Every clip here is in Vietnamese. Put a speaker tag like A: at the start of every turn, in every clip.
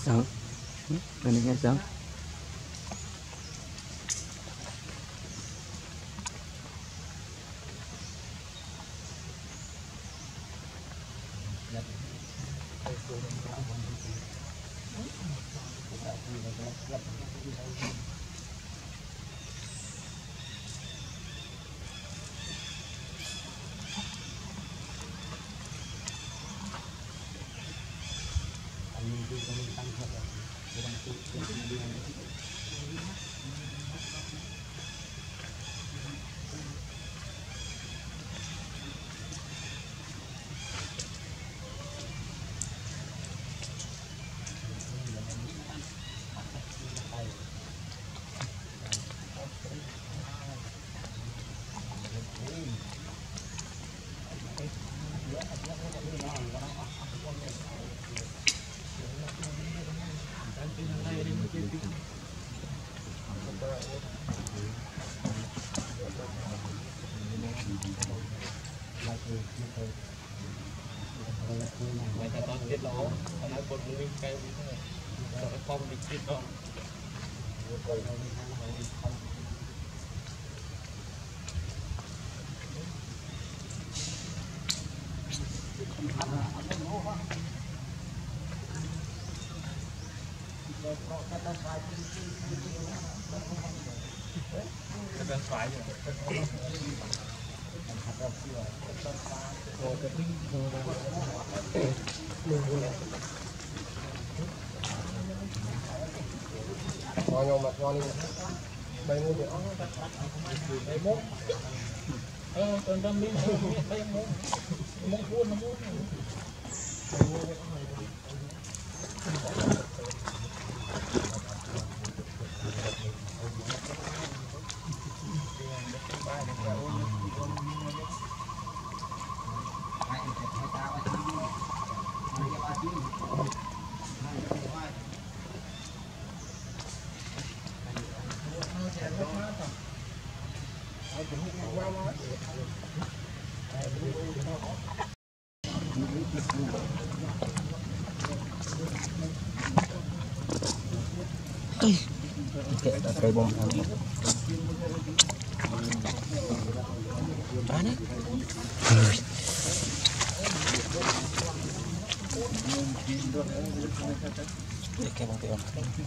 A: sao bên này nghe sao
B: ngon mặt ngon đi bay mua được bay mốt còn trăm miếng bay mốt mốt cuốn nó mốt cây bông bán đấy cây bông tiền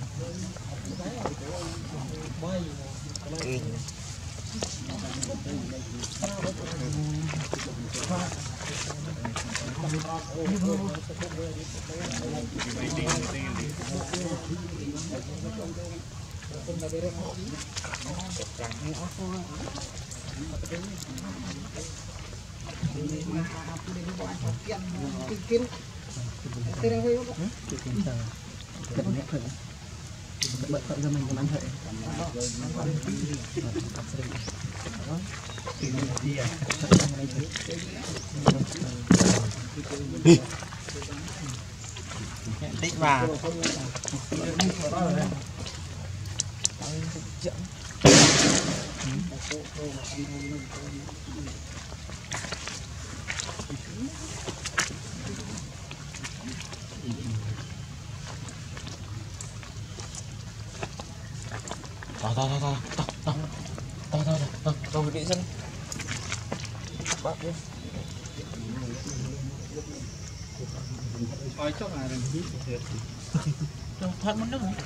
B: tích vào to vị dân bác đi coi chắc là thoát mất nước này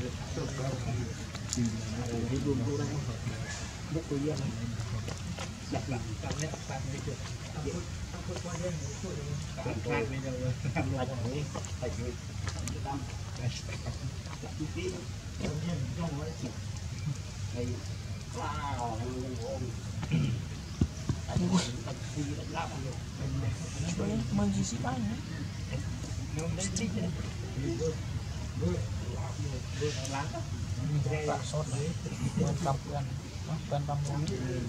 B: Mình chỉ xí bánh tak sốt đấy, quen tâm lắm.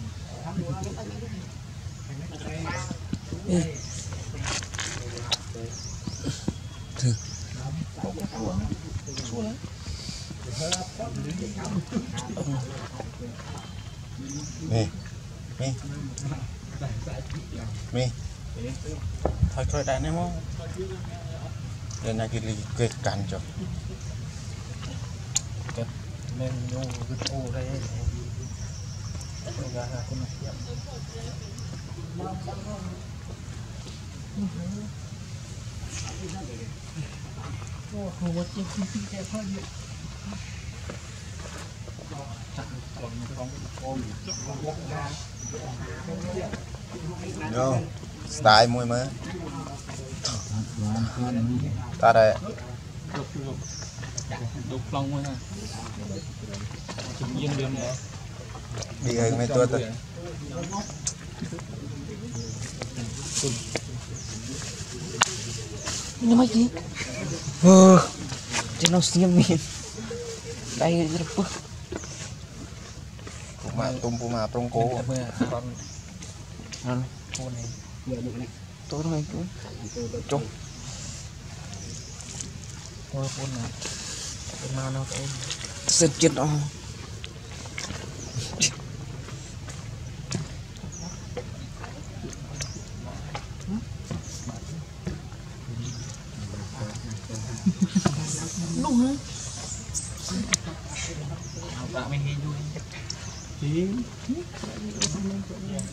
A: Mi thôi thôi đại em không để nhà cái cản cho
B: Nên nhung cái ô đây ra cái mặt tiệm ô hồ một chiếc phi kẹp hơi nhiều
A: vô style môi mới ta đây
B: đục lông thôi nè chừng yên điểm nữa
A: đi hơn mấy tuần rồi
C: ini lagi jenos nyemin đây rất bức
A: puma trong cố
B: con con này
C: tôi nói chú
A: chung
B: con này cái mau nó cái
C: sệt chết đó
B: đúng hả tạo mình hình vui